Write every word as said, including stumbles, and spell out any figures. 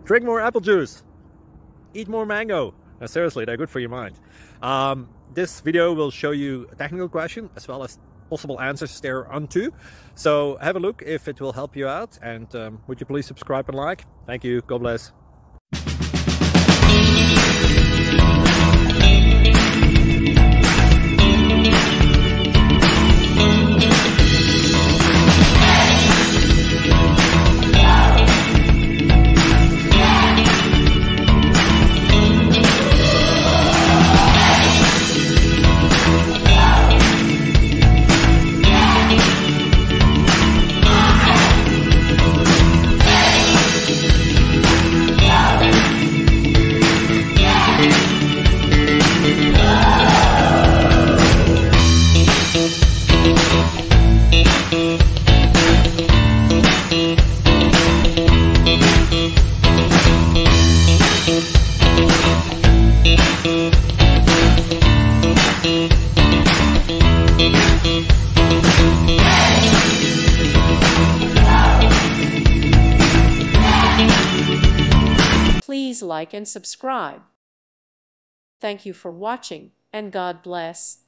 Drink more apple juice. Eat more mango. Uh, seriously, they're good for your mind. Um, this video will show you a technical question as well as possible answers thereunto. So have a look if it will help you out, and um, would you please subscribe and like? Thank you. God bless. Please like and subscribe. Thank you for watching, and God bless.